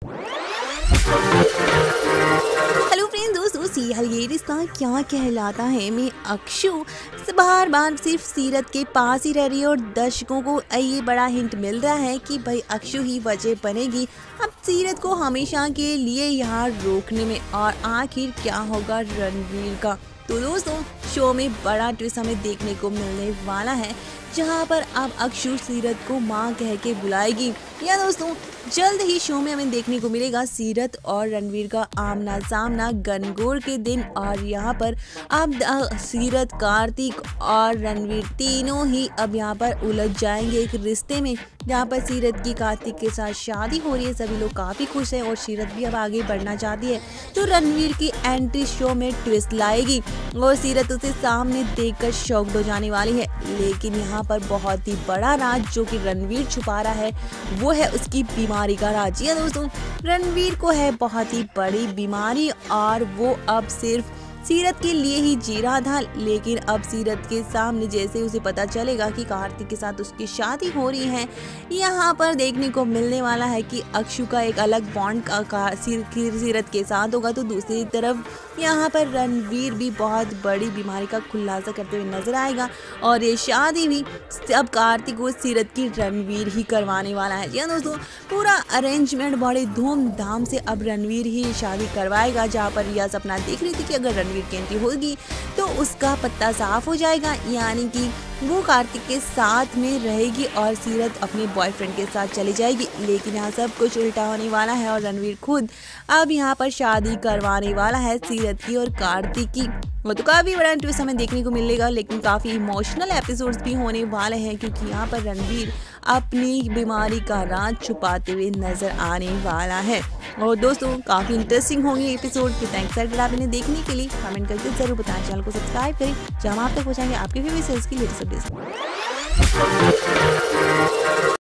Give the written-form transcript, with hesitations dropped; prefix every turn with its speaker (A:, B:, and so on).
A: Hello friends, दोस्तों serial ये रिश्ता क्या कहलाता है में अक्षु बार बार सिर्फ सीरत के पास ही रह रही है और दर्शकों को ये बड़ा हिंट मिल रहा है कि भाई अक्षु ही वजह बनेगी अब सीरत को हमेशा के लिए यहाँ रोकने में। और आखिर क्या होगा रणवीर का, तो दोस्तों शो में बड़ा ट्विस्ट हमें देखने को मिलने वाला है, जहां पर अब अक्षु सीरत को मां कह के बुलाएगी। या दोस्तों जल्द ही शो में हमें देखने को मिलेगा सीरत और रणवीर का आमना सामना गणगौर के दिन। और यहाँ पर अब सीरत, कार्तिक और रणवीर तीनों ही अब यहाँ पर उलझ जाएंगे एक रिश्ते में, जहाँ पर सीरत की कार्तिक के साथ शादी हो रही है। सभी लोग काफ़ी खुश हैं और सीरत भी अब आगे बढ़ना चाहती है, तो रणवीर की एंट्री शो में ट्विस्ट लाएगी और सीरत उसे सामने देखकर शॉक्ड हो जाने वाली है। लेकिन यहाँ पर बहुत ही बड़ा राज जो कि रणवीर छुपा रहा है वो है उसकी बीमारी का राज। या दोस्तों रणवीर को है बहुत ही बड़ी बीमारी और वो अब सिर्फ सीरत के लिए ही जी रहा था। लेकिन अब सीरत के सामने जैसे उसे पता चलेगा कि कार्तिक के साथ उसकी शादी हो रही है, यहाँ पर देखने को मिलने वाला है कि अक्षु का एक अलग बॉन्ड सीरत के साथ होगा, तो दूसरी तरफ यहाँ पर रणवीर भी बहुत बड़ी बीमारी का खुलासा करते हुए नजर आएगा। और ये शादी भी अब कार्तिक को सीरत की रणवीर ही करवाने वाला है। या दोस्तों पूरा अरेंजमेंट बड़े धूमधाम से अब रणवीर ही शादी करवाएगा, जहाँ पर रिया सपना देख रही थी कि अगर रणवीर की एंट्री होगी तो उसका पत्ता साफ हो जाएगा, यानी कि वो कार्तिक के साथ में रहेगी और सीरत अपने बॉयफ्रेंड के साथ चली जाएगी। लेकिन यहाँ सब कुछ उल्टा होने वाला है और रणवीर खुद अब यहाँ पर शादी करवाने वाला है सीरत की और कार्तिक की। वो तो काफ़ी बड़ा ट्विस्ट हमें देखने को मिलेगा, लेकिन काफ़ी इमोशनल एपिसोड्स भी होने वाले हैं, क्योंकि यहाँ पर रणवीर अपनी बीमारी का राज छुपाते हुए नजर आने वाला है। और दोस्तों काफ़ी इंटरेस्टिंग होंगे एपिसोड की। थैंक्स अगर आप इन्हें देखने के लिए, कमेंट करके जरूर बताएं, चैनल को सब्सक्राइब करें, जहाँ आप तक पहुँचाएंगे आपके फेवरेट सीरीज की लेटेस्ट अपडेट्स।